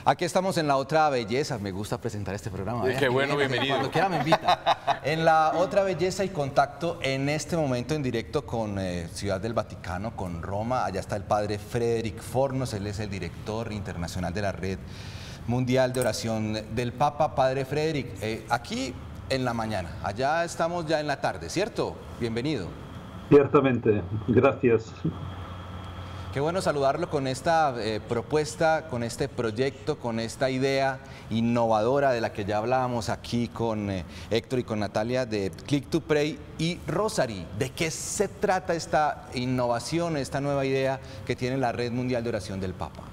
Aquí estamos en La Otra Belleza. Me gusta presentar este programa. Qué bueno, bienvenido. Cuando quiera me invita. En La Otra Belleza y contacto en este momento en directo con Ciudad del Vaticano, con Roma. Allá está el padre Frederick Fornos, él es el director internacional de la Red Mundial de Oración del Papa. Padre Frederick, aquí en la mañana, allá estamos ya en la tarde, ¿cierto? Bienvenido. Ciertamente, gracias. Qué bueno saludarlo con esta propuesta, con este proyecto, con esta idea innovadora de la que ya hablábamos aquí con Héctor y con Natalia de Click to Pray y Rosary. ¿De qué se trata esta innovación, esta nueva idea que tiene la Red Mundial de Oración del Papa?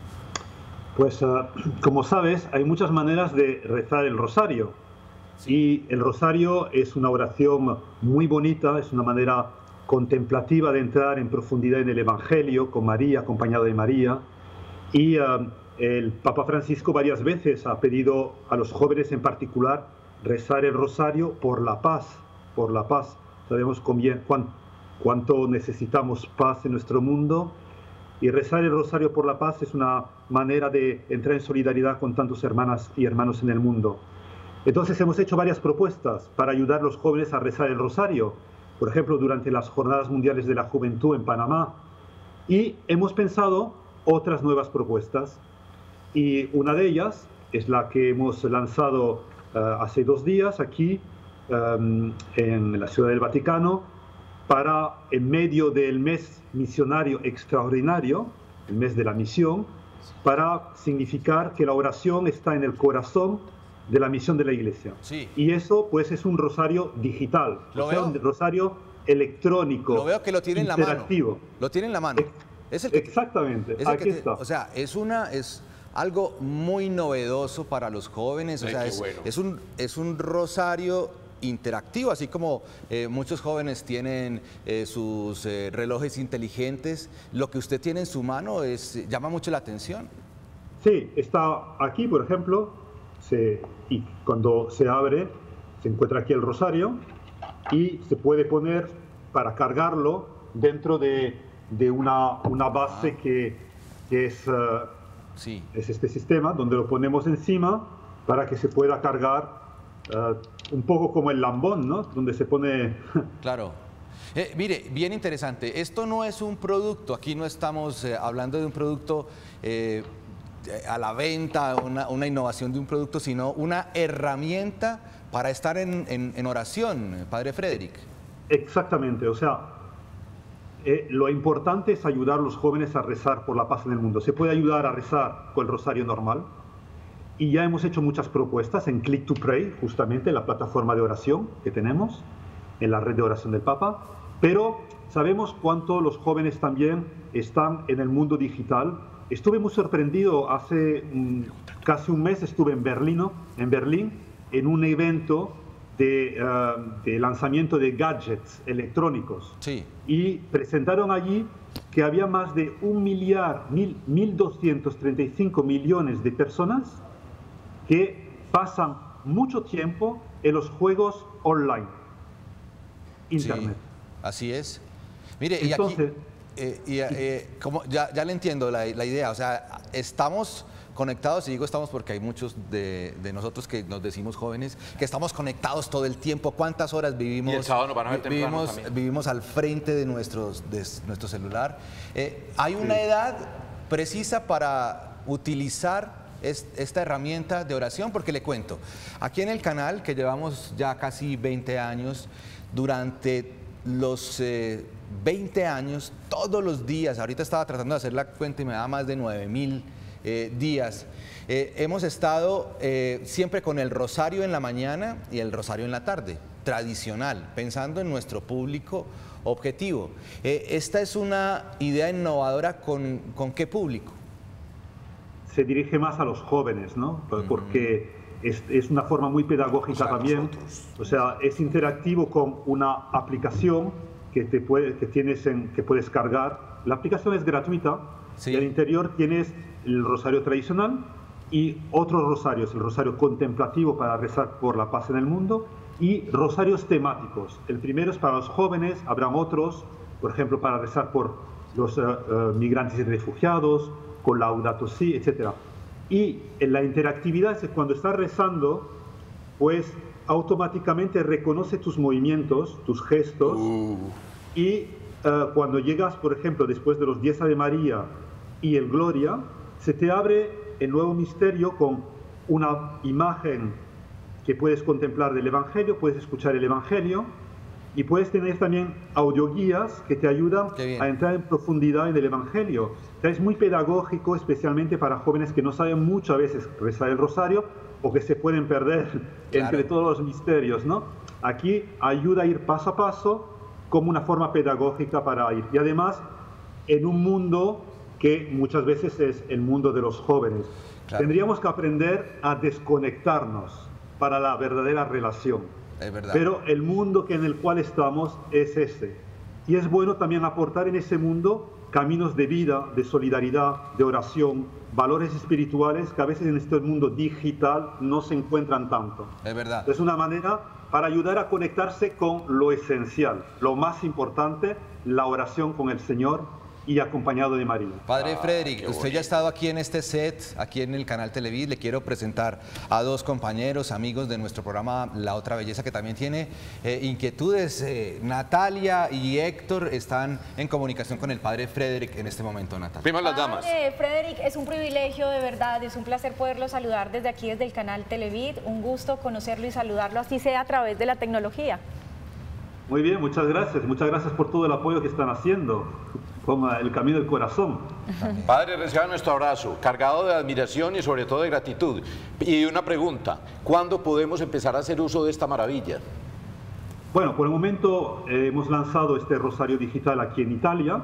Pues como sabes, hay muchas maneras de rezar el rosario. Sí. Y el rosario es una oración muy bonita, es una manera contemplativa de entrar en profundidad en el Evangelio con María, acompañado de María. Y el Papa Francisco varias veces ha pedido a los jóvenes en particular rezar el rosario por la paz, por la paz. Sabemos cuánto necesitamos paz en nuestro mundo, y rezar el rosario por la paz es una manera de entrar en solidaridad con tantos hermanas y hermanos en el mundo. Entonces hemos hecho varias propuestas para ayudar a los jóvenes a rezar el rosario. Por ejemplo, durante las Jornadas Mundiales de la Juventud en Panamá. Y hemos pensado otras nuevas propuestas. Y una de ellas es la que hemos lanzado hace 2 días aquí en la Ciudad del Vaticano, para, en medio del mes misionario extraordinario, el mes de la misión, para significar que la oración está en el corazón de la misión de la Iglesia. Sí. Y eso pues es un rosario digital, un rosario electrónico. Lo veo que lo tiene en la mano. Lo tiene en la mano. Exactamente, aquí está. O sea, es algo muy novedoso para los jóvenes. O sea, es un rosario interactivo, así como muchos jóvenes tienen sus relojes inteligentes. Lo que usted tiene en su mano llama mucho la atención. Sí, está aquí, por ejemplo. Y cuando se abre, se encuentra aquí el rosario y se puede poner para cargarlo dentro de una base que es este sistema, donde lo ponemos encima para que se pueda cargar un poco como el lambón, ¿no? Donde se pone... Claro. Mire, bien interesante. Esto no es un producto, aquí no estamos hablando de un producto a la venta, una innovación de un producto, sino una herramienta para estar en oración, Padre Frederick. Exactamente, o sea, lo importante es ayudar a los jóvenes a rezar por la paz en el mundo. Se puede ayudar a rezar con el rosario normal, y ya hemos hecho muchas propuestas en Click to Pray, justamente la plataforma de oración que tenemos en la red de oración del Papa, pero sabemos cuánto los jóvenes también están en el mundo digital. Estuve muy sorprendido, hace casi un mes estuve en Berlín en un evento de lanzamiento de gadgets electrónicos. Sí. Y presentaron allí que había más de 1.235 millones de personas que pasan mucho tiempo en los juegos online, Internet. Sí, así es. Mire, entonces, como ya le entiendo la idea, o sea, estamos conectados, y digo estamos porque hay muchos de nosotros que nos decimos jóvenes, que estamos conectados todo el tiempo. ¿Cuántas horas vivimos? Y el sábado nos van a ver temprano vivimos al frente de nuestro celular. ¿Hay una edad precisa para utilizar esta herramienta de oración? Porque le cuento, aquí en el canal, que llevamos ya casi 20 años, durante los 20 años, todos los días, ahorita estaba tratando de hacer la cuenta y me da más de 9.000 días, hemos estado siempre con el rosario en la mañana y el rosario en la tarde, tradicional, pensando en nuestro público objetivo. ¿Esta es una idea innovadora con qué público? Se dirige más a los jóvenes, ¿no? Porque es una forma muy pedagógica también. O sea, es interactivo con una aplicación que puedes cargar. La aplicación es gratuita. Sí. Y al interior tienes el rosario tradicional y otros rosarios, el rosario contemplativo para rezar por la paz en el mundo, y rosarios temáticos. El primero es para los jóvenes, habrán otros, por ejemplo, para rezar por los migrantes y refugiados, con Laudato Si, etc. Y en la interactividad es que cuando estás rezando, pues automáticamente reconoce tus movimientos, tus gestos, y cuando llegas, por ejemplo, después de los 10 Ave María y el Gloria, se te abre el nuevo misterio con una imagen que puedes contemplar del Evangelio, puedes escuchar el Evangelio y puedes tener también audioguías que te ayudan a entrar en profundidad en el Evangelio. O sea, es muy pedagógico, especialmente para jóvenes que no saben mucho a veces rezar el rosario o que se pueden perder entre todos los misterios, ¿no? Aquí ayuda a ir paso a paso como una forma pedagógica para ir. Y además, en un mundo que muchas veces es el mundo de los jóvenes. Tendríamos que aprender a desconectarnos para la verdadera relación. Es verdad. Pero el mundo en el cual estamos es ese. Y es bueno también aportar en ese mundo caminos de vida, de solidaridad, de oración, valores espirituales que a veces en este mundo digital no se encuentran tanto. Es verdad. Es una manera para ayudar a conectarse con lo esencial, lo más importante, la oración con el Señor y acompañado de María. Padre Frederick, usted ya ha estado aquí en este set, aquí en el canal Televid. Le quiero presentar a dos compañeros, amigos de nuestro programa La Otra Belleza, que también tiene inquietudes. Natalia y Héctor están en comunicación con el Padre Frederick en este momento, Natalia. Primero las damas. Frederick, es un privilegio, de verdad, es un placer poderlo saludar desde aquí, desde el canal Televid. Un gusto conocerlo y saludarlo, así sea a través de la tecnología. Muy bien, muchas gracias por todo el apoyo que están haciendo con el Camino del Corazón. Padre, reciba nuestro abrazo, cargado de admiración y sobre todo de gratitud. Y una pregunta, ¿cuándo podemos empezar a hacer uso de esta maravilla? Bueno, por el momento hemos lanzado este rosario digital aquí en Italia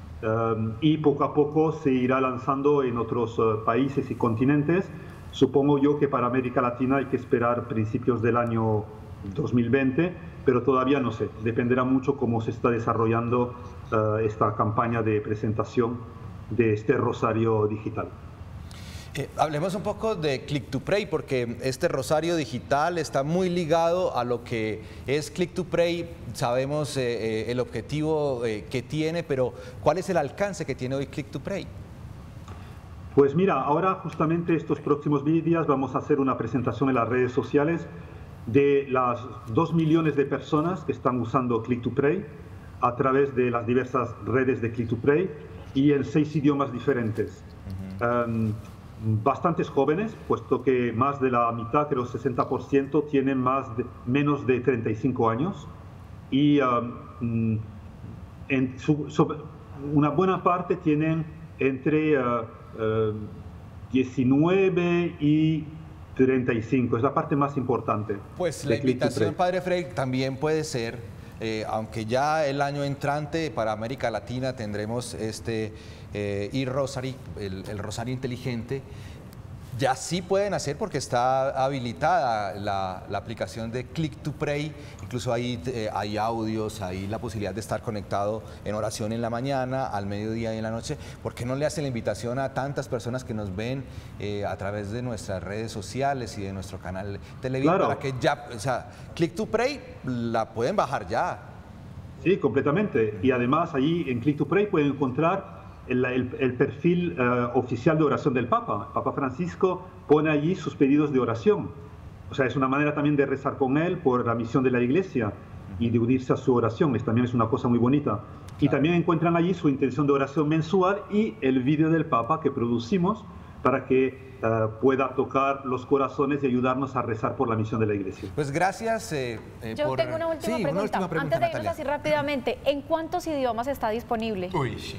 y poco a poco se irá lanzando en otros países y continentes. Supongo yo que para América Latina hay que esperar principios del año 2020, pero todavía no sé, dependerá mucho cómo se está desarrollando esta campaña de presentación de este rosario digital. Hablemos un poco de Click to Pray, porque este rosario digital está muy ligado a lo que es Click to Pray. Sabemos el objetivo que tiene, pero ¿cuál es el alcance que tiene hoy Click to Pray? Pues mira, ahora justamente estos próximos días vamos a hacer una presentación en las redes sociales de las 2 millones de personas que están usando Click to Pray a través de las diversas redes de Click to Pray y en 6 idiomas diferentes. Bastantes jóvenes, puesto que más de la mitad, creo 60%, tienen menos de 35 años y una buena parte tienen entre 19 y 35, es la parte más importante. Pues la invitación, Padre Frederick, también puede ser, aunque ya el año entrante para América Latina tendremos este e-Rosary, el rosario inteligente, ya sí pueden hacer porque está habilitada la aplicación de Click to Pray. Incluso ahí hay audios, hay la posibilidad de estar conectado en oración en la mañana, al mediodía y en la noche. ¿Por qué no le hace la invitación a tantas personas que nos ven a través de nuestras redes sociales y de nuestro canal Televid para que ya, o sea, Click to Pray la pueden bajar ya? Sí, completamente. Y además allí en Click to Pray pueden encontrar el perfil oficial de oración del Papa. El Papa Francisco pone allí sus pedidos de oración. O sea, es una manera también de rezar con él por la misión de la Iglesia y de unirse a su oración. También es una cosa muy bonita. Y también encuentran allí su intención de oración mensual y el vídeo del Papa que producimos para que pueda tocar los corazones y ayudarnos a rezar por la misión de la Iglesia. Pues gracias. Yo tengo una última pregunta. Antes de irnos así rápidamente, ¿en cuántos idiomas está disponible? Uy, sí.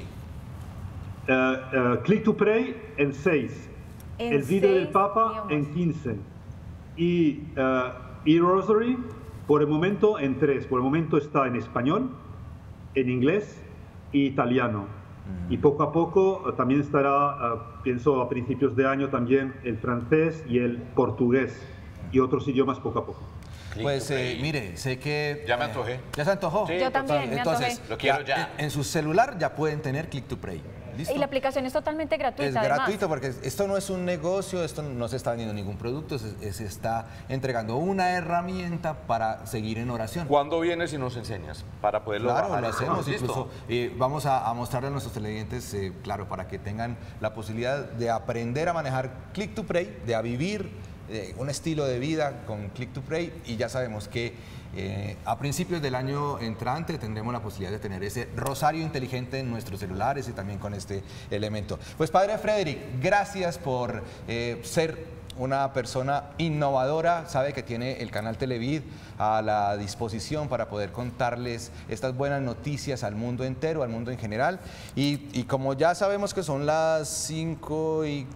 Click to Pray en 6, el vídeo del Papa en 15 y e-Rosary por el momento en 3. Por el momento está en español, en inglés e italiano. Y poco a poco también estará, pienso a principios de año también el francés y el portugués y otros idiomas poco a poco. Pues mire, sé que... Ya me antojé. ¿Ya se antojó? Sí, yo también me antojé. Entonces, lo quiero ya. En su celular ya pueden tener Click to Pray. ¿Listo? Y la aplicación es totalmente gratuita. Es además. gratuito porque esto no es un negocio, esto no se está vendiendo ningún producto, se está entregando una herramienta para seguir en oración. ¿Cuándo vienes y nos enseñas para poderlo Claro, bajar? lo hacemos. ¿Listo? Incluso vamos a mostrarle a nuestros televidentes, claro, para que tengan la posibilidad de aprender a manejar Click to Pray, de a vivir un estilo de vida con Click to Pray, y ya sabemos que a principios del año entrante tendremos la posibilidad de tener ese rosario inteligente en nuestros celulares y también con este elemento. Pues Padre Frederick, gracias por ser una persona innovadora, sabe que tiene el canal Televid a la disposición para poder contarles estas buenas noticias al mundo entero, al mundo en general. Y como ya sabemos que son las 5 y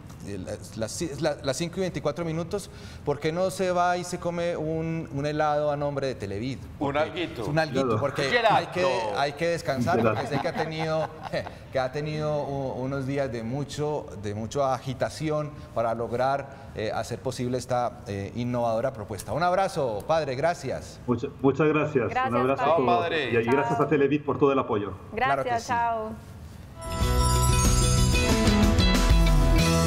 24 minutos, ¿por qué no se va y se come un helado a nombre de Televid? Un alguito. Un alguito, porque hay que descansar, porque sé que ha tenido unos días de mucha agitación para lograr hacer posible esta innovadora propuesta. Un abrazo, Padre, gracias. Muchas gracias. Gracias, un abrazo a todos. Padre. Y gracias a Televid por todo el apoyo. Gracias, Claro que sí. chao.